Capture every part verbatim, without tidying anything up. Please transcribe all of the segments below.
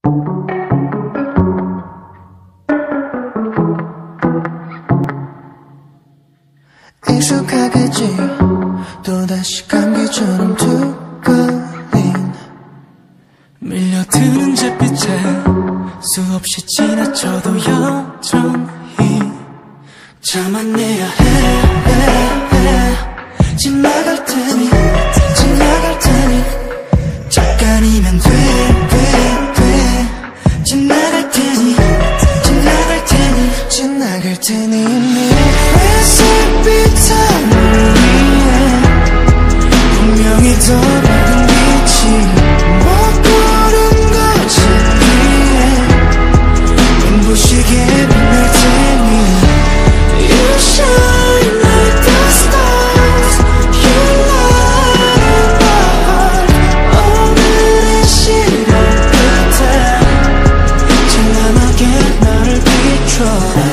익숙하겠지 또다시 감기처럼 두걸린 밀려드는 잿빛에 수없이 지나쳐도 여전히 참아내야 해, 해, 해. 지나갈 테니 지나갈 테니 잠깐이면 돼, 돼, 돼. 지나갈 테니 지나갈 테니 지나갈 테니 회색빛 하늘 위에 분명히 더 밝은 빛이 못 보는 거지 위에 눈부시게 빛날 테니 You shine like the stars You light my heart 오늘의 시련 끝에 찬란하게 나를 비춰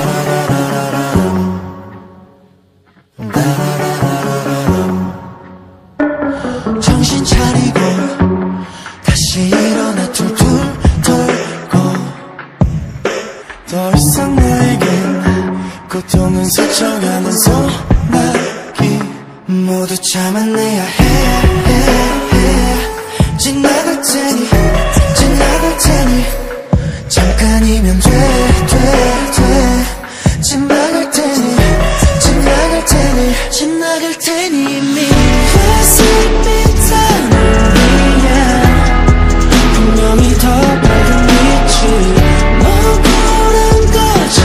정신 차리고 다시 일어나 툴툴 털고 더 이상 너에겐 고통은 스쳐가는 소나기 모두 참아내야 해, 해, 해. 지나갈 테니 지나갈 테니 잠깐이면 돼, 돼, 돼. 지나갈 테니 지나갈 테니 지나갈 테니 이미 회색빛 하늘 위에 분명히 더 밝은 빛이 못 보는 거지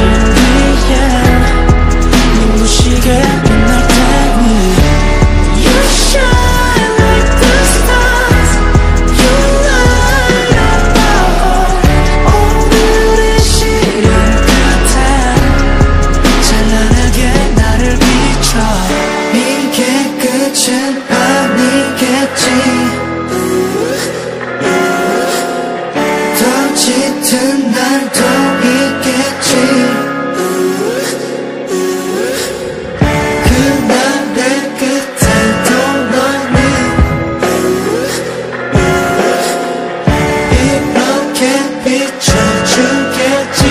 위에 눈부시게 빛날 테니 You shine like the stars You light up my heart 오늘의 시련 끝에 찬란하게 나를 비춰 이게 끝은 아니겠지 더 짙은 날도 있겠지 그날의 끝에도 너는 이렇게 비춰주겠지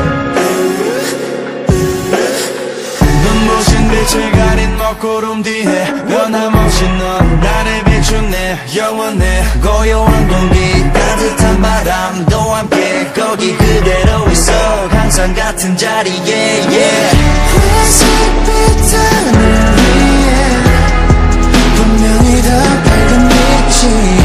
눈부신 빛을 가린 먹구름 뒤에 변함없이 넌 나를 비추네 영원해 고요한 공기 따뜻한 바람도 함께 거기 그대로 있어 항상 같은 자리에 yeah. 회색빛 하늘 위에 분명히 더 밝은 빛이